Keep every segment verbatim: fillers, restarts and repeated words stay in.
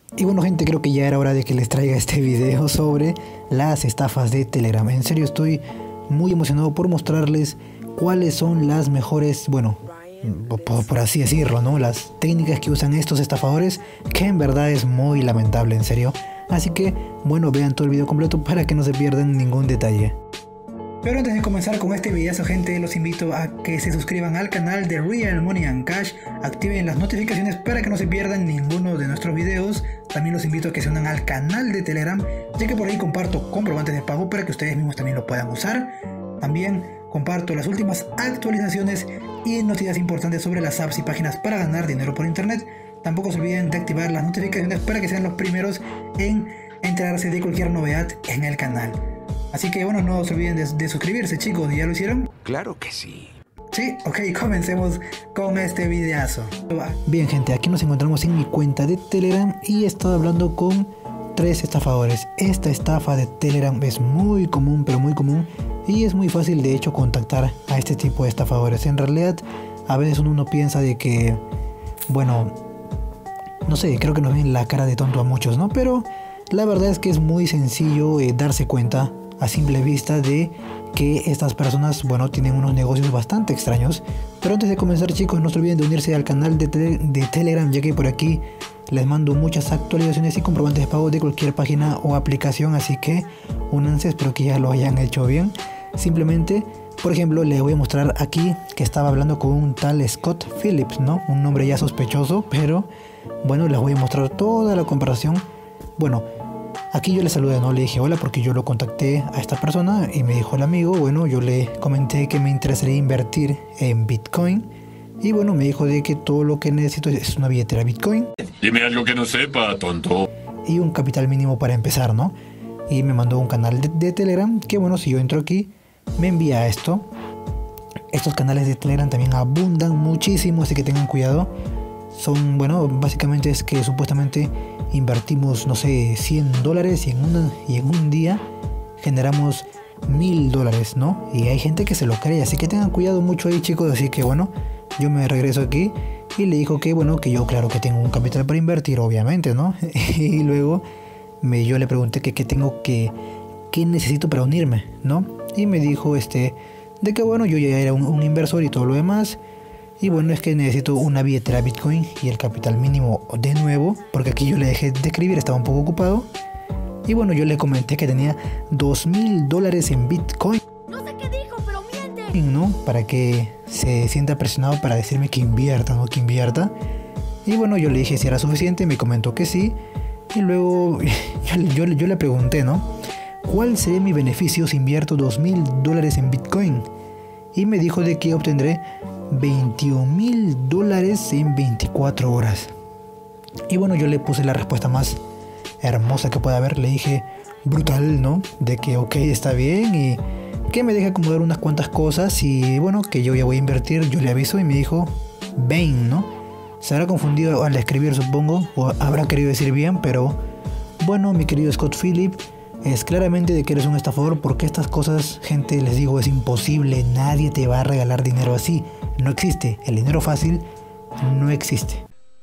Y bueno gente, creo que ya era hora de que les traiga este video sobre las estafas de Telegram. En serio estoy muy emocionado por mostrarles cuáles son las mejores, bueno, por, por así decirlo, ¿no? Las técnicas que usan estos estafadores, que en verdad es muy lamentable, en serio. Así que, bueno, vean todo el video completo para que no se pierdan ningún detalle. Pero antes de comenzar con este videazo, gente, los invito a que se suscriban al canal de Real Money and Cash, activen las notificaciones para que no se pierdan ninguno de nuestros videos. También los invito a que se unan al canal de Telegram, ya que por ahí comparto comprobantes de pago para que ustedes mismos también lo puedan usar. También comparto las últimas actualizaciones y noticias importantes sobre las apps y páginas para ganar dinero por internet. Tampoco se olviden de activar las notificaciones para que sean los primeros en enterarse de cualquier novedad en el canal. Así que bueno, no se olviden de, de suscribirse, chicos. ¿Ya lo hicieron? Claro que sí. Sí, ok, comencemos con este videazo. Bien gente, aquí nos encontramos en mi cuenta de Telegram y he estado hablando con tres estafadores. Esta estafa de Telegram es muy común, pero muy común, y es muy fácil de hecho contactar a este tipo de estafadores. En realidad, a veces uno piensa de que, bueno, no sé, creo que nos ven la cara de tonto a muchos, ¿no? Pero la verdad es que es muy sencillo eh, darse cuenta a simple vista de que estas personas, bueno, tienen unos negocios bastante extraños. Pero antes de comenzar, chicos, no se olviden de unirse al canal de, tele, de Telegram, ya que por aquí les mando muchas actualizaciones y comprobantes de pago de cualquier página o aplicación, así que únanse, espero que ya lo hayan hecho bien. Simplemente, por ejemplo, les voy a mostrar aquí que estaba hablando con un tal Scott Phillips, ¿no? Un nombre ya sospechoso, pero bueno, les voy a mostrar toda la comparación. Bueno, aquí yo le saludé, no le dije hola porque yo lo contacté a esta persona y me dijo el amigo. Bueno, yo le comenté que me interesaría invertir en Bitcoin y bueno, me dijo de que todo lo que necesito es una billetera Bitcoin. Dime algo que no sepa, tonto. Y un capital mínimo para empezar, ¿no? Y me mandó un canal de, de Telegram que bueno, si yo entro aquí, me envía esto. Estos canales de Telegram también abundan muchísimo, así que tengan cuidado. Son, bueno, básicamente es que supuestamente invertimos, no sé, cien dólares y en, una, y en un día generamos mil dólares, ¿no? Y hay gente que se lo cree, así que tengan cuidado mucho ahí, chicos. Así que bueno, yo me regreso aquí y le dijo que bueno, que yo claro que tengo un capital para invertir, obviamente, ¿no? Y luego me, yo le pregunté que qué tengo que, qué necesito para unirme, ¿no? Y me dijo este, de que bueno, yo ya era un, un inversor y todo lo demás. Y bueno, es que necesito una billetera Bitcoin y el capital mínimo de nuevo, porque aquí yo le dejé de escribir, estaba un poco ocupado. Y bueno, yo le comenté que tenía dos mil dólares en Bitcoin. No sé qué dijo, pero miente. ¿No? Para que se sienta presionado para decirme que invierta, ¿no? Que invierta. Y bueno, yo le dije si era suficiente, me comentó que sí. Y luego yo, yo, yo le pregunté, ¿no? ¿Cuál sería mi beneficio si invierto dos mil dólares en Bitcoin? Y me dijo de que obtendré veintiún mil dólares en veinticuatro horas. Y bueno, yo le puse la respuesta más hermosa que pueda haber. Le dije brutal, ¿no? De que ok, está bien y que me deje acomodar unas cuantas cosas y bueno, que yo ya voy a invertir. Yo le aviso y me dijo Bain, ¿no? Se habrá confundido al escribir, supongo, o habrá querido decir bien, pero bueno, mi querido Scott Phillips, es claramente de que eres un estafador, porque estas cosas, gente, les digo, es imposible. Nadie te va a regalar dinero así. No existe. El dinero fácil no existe.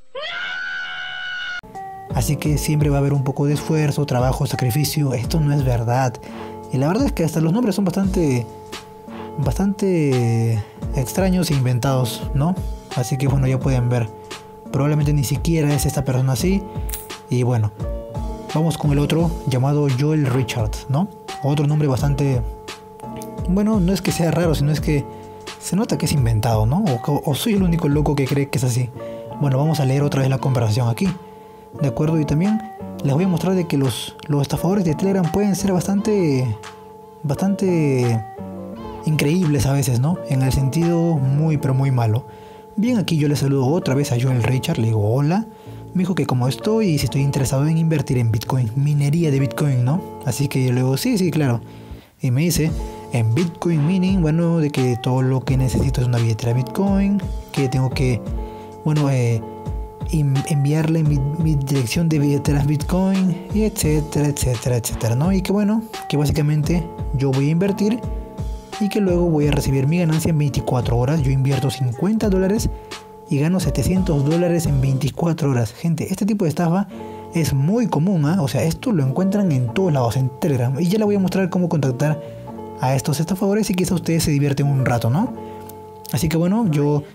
Así que siempre va a haber un poco de esfuerzo, trabajo, sacrificio. Esto no es verdad. Y la verdad es que hasta los nombres son bastante, bastante extraños e inventados, ¿no? Así que bueno, ya pueden ver. Probablemente ni siquiera es esta persona así. Y bueno, vamos con el otro, llamado Joel Richards, ¿no? Otro nombre bastante... Bueno, no es que sea raro, sino es que se nota que es inventado, ¿no? O, o soy el único loco que cree que es así. Bueno, vamos a leer otra vez la conversación aquí, ¿de acuerdo? Y también les voy a mostrar de que los, los estafadores de Telegram pueden ser bastante... Bastante increíbles a veces, ¿no? En el sentido muy, pero muy malo. Bien, aquí yo le saludo otra vez a Joel Richards, le digo hola. Me dijo que como estoy y si estoy interesado en invertir en Bitcoin, minería de Bitcoin, ¿no? Así que yo le digo, sí, sí, claro. Y me dice, en Bitcoin mining, bueno, de que todo lo que necesito es una billetera Bitcoin, que tengo que, bueno, eh, enviarle mi, mi dirección de billeteras Bitcoin, y etcétera, etcétera, etcétera, ¿no? Y que bueno, que básicamente yo voy a invertir y que luego voy a recibir mi ganancia en veinticuatro horas. Yo invierto cincuenta dólares y gano setecientos dólares en veinticuatro horas. Gente, este tipo de estafa es muy común, ¿eh? O sea, esto lo encuentran en todos lados, en Telegram. Y ya les voy a mostrar cómo contactar a estos estafadores y quizá ustedes se divierten un rato, ¿no? Así que bueno, yo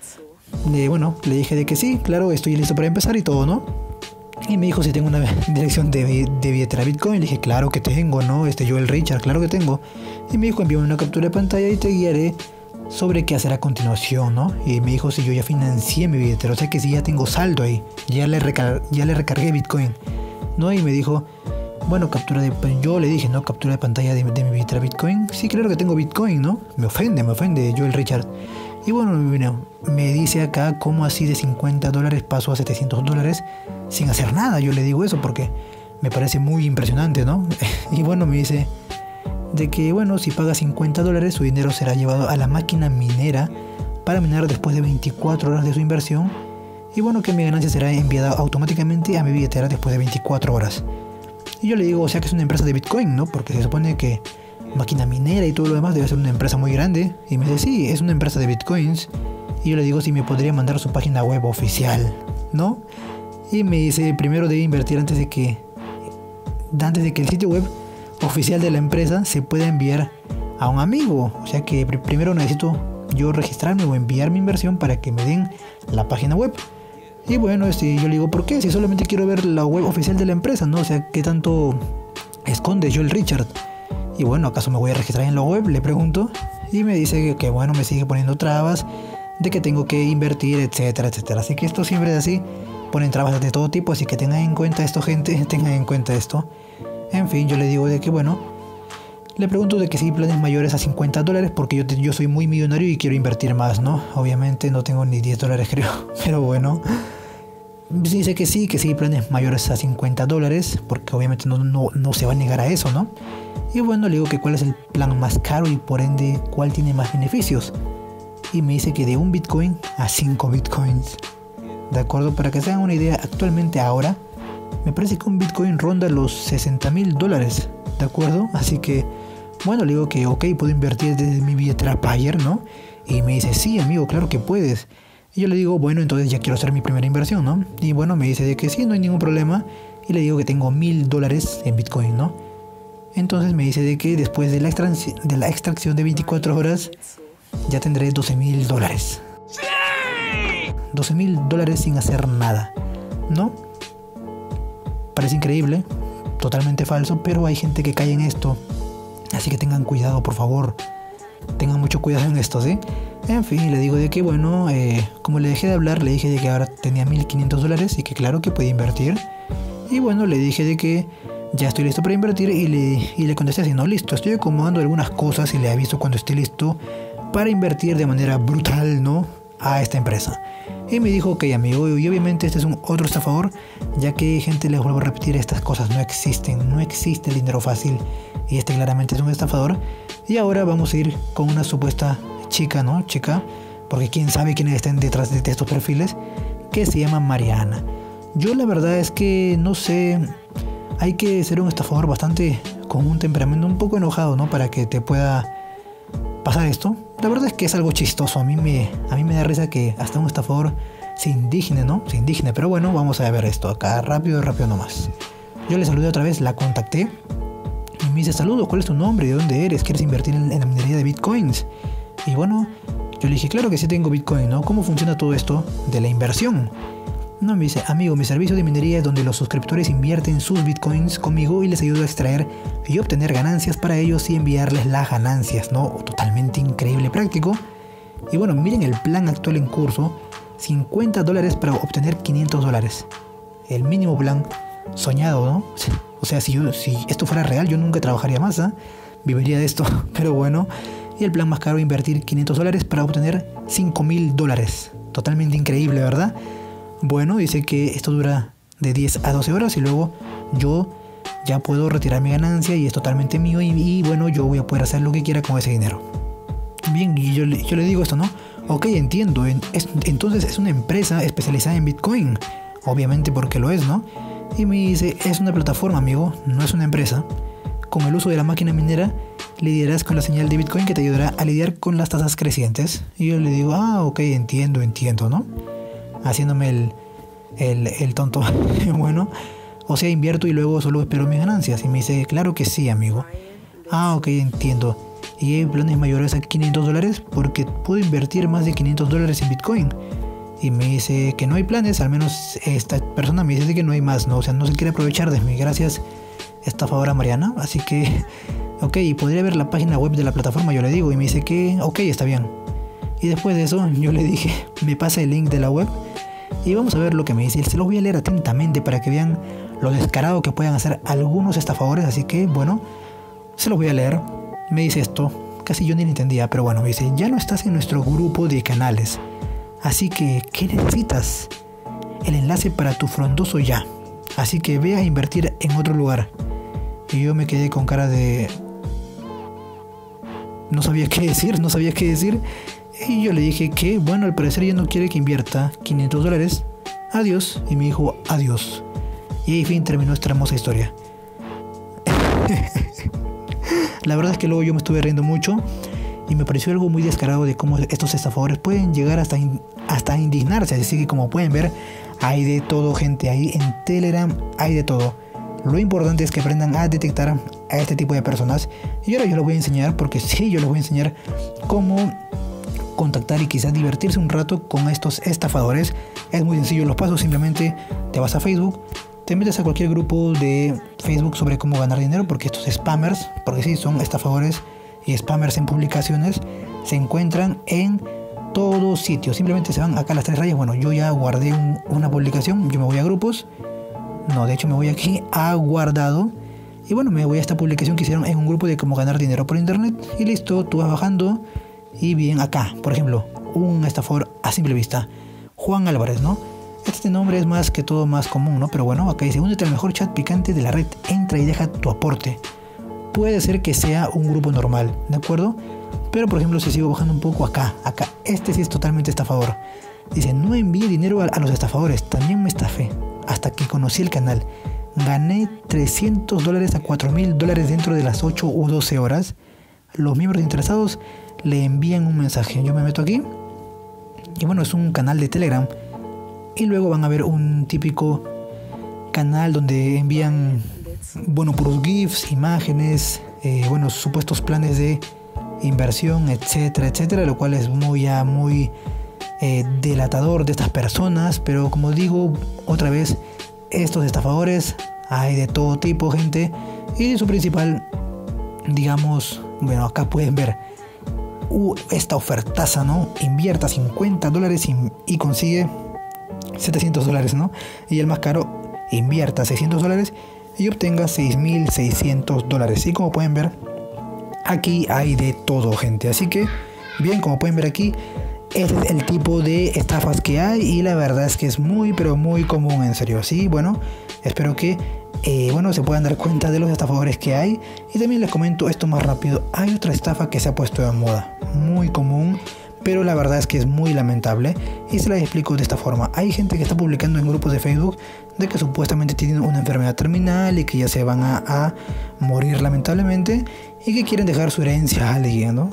eh, bueno, le dije de que sí, claro, estoy listo para empezar y todo, ¿no? Y me dijo si tengo una dirección de, de billetera Bitcoin. Le dije, claro que tengo, ¿no? Este, yo el Richard, claro que tengo. Y me dijo, envíame una captura de pantalla y te guiaré sobre qué hacer a continuación, ¿no? Y me dijo si yo ya financié mi billetera, o sea que si ya tengo saldo ahí, ya le, recar ya le recargué Bitcoin, ¿no? Y me dijo, bueno, captura de... Yo le dije, ¿no? Captura de pantalla de, de mi billetera Bitcoin. Sí, claro que tengo Bitcoin, ¿no? Me ofende, me ofende yo el Richard. Y bueno, me dice acá cómo así de cincuenta dólares paso a setecientos dólares sin hacer nada. Yo le digo eso porque me parece muy impresionante, ¿no? Y bueno, me dice de que, bueno, si paga cincuenta dólares, su dinero será llevado a la máquina minera para minar después de veinticuatro horas de su inversión. Y bueno, que mi ganancia será enviada automáticamente a mi billetera después de veinticuatro horas. Y yo le digo, o sea que es una empresa de Bitcoin, ¿no? Porque se supone que máquina minera y todo lo demás debe ser una empresa muy grande. Y me dice, sí, es una empresa de Bitcoins. Y yo le digo si me podría mandar su página web oficial, ¿no? Y me dice, primero debe invertir antes de que antes de que el sitio web oficial de la empresa se pueda enviar a un amigo. O sea que pr primero necesito yo registrarme o enviar mi inversión para que me den la página web. Y bueno, este, yo le digo, ¿por qué? Si solamente quiero ver la web oficial de la empresa, ¿no? O sea, ¿qué tanto esconde yo el Richard? Y bueno, ¿acaso me voy a registrar en la web? Le pregunto. Y me dice que, que bueno, me sigue poniendo trabas de que tengo que invertir, etcétera, etcétera. Así que esto siempre es así. Ponen trabas de todo tipo, así que tengan en cuenta esto, gente. Tengan en cuenta esto. En fin, yo le digo de que, bueno, le pregunto de que si hay planes mayores a cincuenta dólares, porque yo, te, yo soy muy millonario y quiero invertir más, ¿no? Obviamente no tengo ni diez dólares, creo. Pero bueno, dice que sí, que sí hay planes mayores a cincuenta dólares, porque obviamente no, no, no se va a negar a eso, ¿no? Y bueno, le digo que cuál es el plan más caro y por ende cuál tiene más beneficios. Y me dice que de un Bitcoin a cinco Bitcoins. ¿De acuerdo? Para que se hagan una idea, actualmente ahora me parece que un Bitcoin ronda los sesenta mil dólares. ¿De acuerdo? Así que, bueno, le digo que ok, puedo invertir desde mi billetera Payer, ¿no? Y me dice, sí, amigo, claro que puedes. Y yo le digo, bueno, entonces ya quiero hacer mi primera inversión, ¿no? Y bueno, me dice de que sí, no hay ningún problema. Y le digo que tengo mil dólares en Bitcoin, ¿no? Entonces me dice de que después de la, de la extracción de veinticuatro horas, ya tendré doce mil dólares. doce mil dólares sin hacer nada, ¿no? Parece increíble, totalmente falso, pero hay gente que cae en esto. Así que tengan cuidado, por favor. Tengan mucho cuidado en esto, ¿sí? En fin, le digo de que, bueno, eh, como le dejé de hablar, le dije de que ahora tenía mil quinientos dólares y que claro que podía invertir. Y bueno, le dije de que ya estoy listo para invertir y le, y le contesté así, no, listo, estoy acomodando algunas cosas y le aviso cuando esté listo para invertir de manera brutal, ¿no? A esta empresa. Y me dijo, ok, amigo, y obviamente este es un otro estafador, ya que, gente, les vuelvo a repetir, estas cosas no existen, no existe el dinero fácil, y este claramente es un estafador. Y ahora vamos a ir con una supuesta chica, ¿no? Chica, porque quién sabe quiénes están detrás de estos perfiles, que se llama Mariana. Yo la verdad es que no sé, hay que ser un estafador bastante con un temperamento un poco enojado, ¿no? Para que te pueda pasar esto. La verdad es que es algo chistoso. A mí me, a mí me da risa que hasta un estafador se indigne, ¿no? Se indigne. Pero bueno, vamos a ver esto acá. Rápido, rápido nomás. Yo le saludé otra vez, la contacté. Y me dice, saludos, ¿cuál es tu nombre? ¿De dónde eres? ¿Quieres invertir en, en la minería de Bitcoins? Y bueno, yo le dije, claro que sí tengo Bitcoin, ¿no? ¿Cómo funciona todo esto de la inversión? No, me dice, amigo, mi servicio de minería es donde los suscriptores invierten sus Bitcoins conmigo y les ayudo a extraer y obtener ganancias para ellos y enviarles las ganancias, ¿no? Totalmente increíble, práctico. Y bueno, miren el plan actual en curso, cincuenta dólares para obtener quinientos dólares. El mínimo plan soñado, ¿no? O sea, si, yo, si esto fuera real, yo nunca trabajaría más, ¿eh? Viviría de esto, pero bueno. Y el plan más caro, invertir quinientos dólares para obtener cinco mil dólares. Totalmente increíble, ¿verdad? Bueno, dice que esto dura de diez a doce horas y luego yo ya puedo retirar mi ganancia y es totalmente mío y, y bueno, yo voy a poder hacer lo que quiera con ese dinero. Bien, y yo, yo le digo esto, ¿no? Ok, entiendo, en, es, entonces es una empresa especializada en Bitcoin, obviamente porque lo es, ¿no? Y me dice, es una plataforma, amigo, no es una empresa. Con el uso de la máquina minera lidiarás con la señal de Bitcoin que te ayudará a lidiar con las tasas crecientes. Y yo le digo, ah, ok, entiendo, entiendo, ¿no? Haciéndome el, el, el tonto. Bueno, O sea, invierto y luego solo espero mis ganancias. Y me dice, claro que sí, amigo. Ah, ok, entiendo. Y hay planes mayores a quinientos dólares porque puedo invertir más de quinientos dólares en Bitcoin. Y me dice que no hay planes, al menos esta persona me dice que no hay más, ¿no? O sea, no se quiere aprovechar de mí. Gracias, estafadora Mariana. Así que, ok, y podría ver la página web de la plataforma, yo le digo. Y me dice que, ok, está bien. Y después de eso, yo le dije, me pasa el link de la web y vamos a ver lo que me dice. Se los voy a leer atentamente para que vean lo descarado que puedan hacer algunos estafadores. Así que, bueno, se los voy a leer. Me dice esto, casi yo ni lo entendía, pero bueno, me dice, ya no estás en nuestro grupo de canales. Así que, ¿qué necesitas? El enlace para tu frondoso ya. Así que ve a invertir en otro lugar. Y yo me quedé con cara de... No sabía qué decir, no sabía qué decir. Y yo le dije que, bueno, al parecer ya no quiere que invierta quinientos dólares. Adiós. Y me dijo, adiós. Y ahí fin terminó esta hermosa historia. La verdad es que luego yo me estuve riendo mucho. Y me pareció algo muy descarado de cómo estos estafadores pueden llegar hasta, in, hasta indignarse. Así que como pueden ver, hay de todo, gente. Ahí en Telegram hay de todo. Lo importante es que aprendan a detectar a este tipo de personas. Y ahora yo les voy a enseñar, porque sí, yo les voy a enseñar cómo contactar y quizás divertirse un rato con estos estafadores. Es muy sencillo los pasos. Simplemente te vas a Facebook, te metes a cualquier grupo de Facebook sobre cómo ganar dinero, porque estos spammers, porque sí, son estafadores y spammers en publicaciones, se encuentran en todo sitio. Simplemente se van acá a las tres rayas. Bueno, yo ya guardé un, una publicación. Yo me voy a grupos. No, de hecho me voy aquí a guardado. Y bueno, me voy a esta publicación que hicieron en un grupo de cómo ganar dinero por internet. Y listo, tú vas bajando. Y bien, acá, por ejemplo, un estafador a simple vista, Juan Álvarez, ¿no? Este nombre es más que todo más común, ¿no? Pero bueno, acá dice, únete al mejor chat picante de la red, entra y deja tu aporte. Puede ser que sea un grupo normal, ¿de acuerdo? Pero por ejemplo, si sigo bajando un poco acá, acá, este sí es totalmente estafador. Dice, no envíe dinero a, a los estafadores, también me estafé, hasta que conocí el canal. Gané trescientos dólares a cuatro mil dólares dentro de las ocho u doce horas. Los miembros interesados le envían un mensaje. Yo me meto aquí y bueno, es un canal de Telegram y luego van a ver un típico canal donde envían, bueno, puros GIFs, imágenes, eh, bueno, supuestos planes de inversión, etcétera, etcétera, lo cual es muy, ya muy eh, delatador de estas personas. Pero como digo otra vez, estos estafadores hay de todo tipo, gente, y su principal, digamos, bueno, acá pueden ver uh, esta ofertaza, ¿no? Invierta cincuenta dólares y, y consigue setecientos dólares, ¿no? Y el más caro, invierta seiscientos dólares y obtenga seis mil seiscientos dólares. Y como pueden ver, aquí hay de todo, gente. Así que, bien, como pueden ver aquí, este es el tipo de estafas que hay y la verdad es que es muy, pero muy común, en serio. Así, bueno, espero que Eh, bueno, se puedan dar cuenta de los estafadores que hay. Y también les comento esto más rápido. Hay otra estafa que se ha puesto de moda, muy común, pero la verdad es que es muy lamentable. Y se las explico de esta forma. Hay gente que está publicando en grupos de Facebook de que supuestamente tienen una enfermedad terminal y que ya se van a, a morir lamentablemente y que quieren dejar su herencia a alguien, ¿no?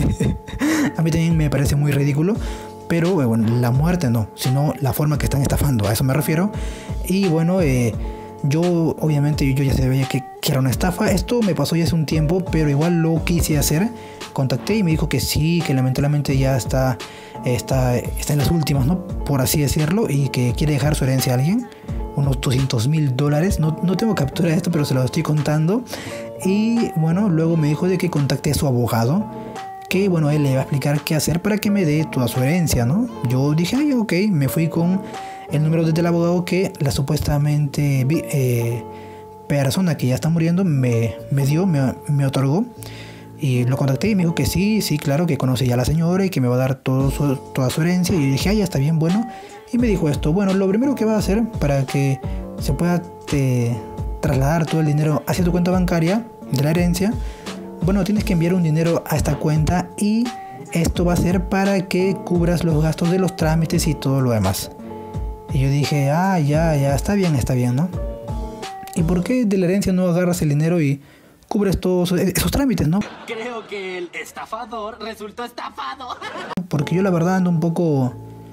A mí también me parece muy ridículo. Pero bueno, la muerte no, sino la forma que están estafando, a eso me refiero. Y bueno, eh... yo obviamente yo ya sabía que, que era una estafa. Esto me pasó ya hace un tiempo, pero igual lo quise hacer. Contacté y me dijo que sí, que lamentablemente ya está, está, está en las últimas, ¿no? Por así decirlo, y que quiere dejar su herencia a alguien. Unos doscientos mil dólares. No, no tengo captura de esto, pero se lo estoy contando. Y bueno, luego me dijo de que contacté a su abogado, que bueno, él le va a explicar qué hacer para que me dé toda su herencia, ¿no? Yo dije, ay, ok, me fui con el número del abogado que la supuestamente eh, persona que ya está muriendo me, me dio, me, me otorgó. Y lo contacté y me dijo que sí, sí, claro, que conoce ya a la señora y que me va a dar todo su, toda su herencia. Y yo dije, ah, ya está bien, bueno. Y me dijo esto, bueno, lo primero que va a hacer para que se pueda te, trasladar todo el dinero hacia tu cuenta bancaria de la herencia, bueno, tienes que enviar un dinero a esta cuenta y esto va a ser para que cubras los gastos de los trámites y todo lo demás. Y yo dije, ah, ya, ya, está bien, está bien, ¿no? ¿Y por qué de la herencia no agarras el dinero y cubres todos esos trámites, no? Creo que el estafador resultó estafado. Porque yo la verdad ando un poco,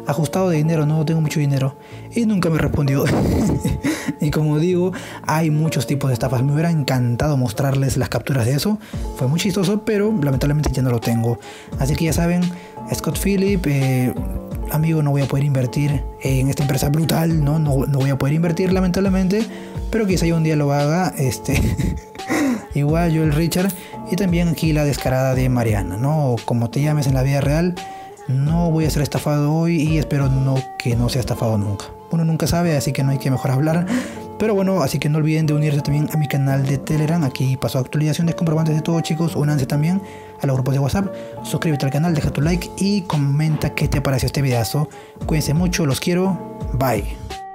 ajustado de dinero, no tengo mucho dinero. Y nunca me respondió. Y como digo, hay muchos tipos de estafas. Me hubiera encantado mostrarles las capturas de eso. Fue muy chistoso, pero lamentablemente ya no lo tengo. Así que ya saben, Scott Phillip, eh, amigo, no voy a poder invertir en esta empresa brutal, ¿no? No, no voy a poder invertir lamentablemente, pero quizá yo un día lo haga. Este, igual yo, el Richard, y también aquí la descarada de Mariana, ¿no? O como te llames en la vida real, no voy a ser estafado hoy y espero no que no sea estafado nunca. Uno nunca sabe, así que no hay que mejor hablar. Pero bueno, así que no olviden de unirse también a mi canal de Telegram. Aquí paso actualizaciones, comprobantes de todo, chicos. Únanse también a los grupos de WhatsApp. Suscríbete al canal, deja tu like y comenta qué te pareció este videazo. Cuídense mucho, los quiero. Bye.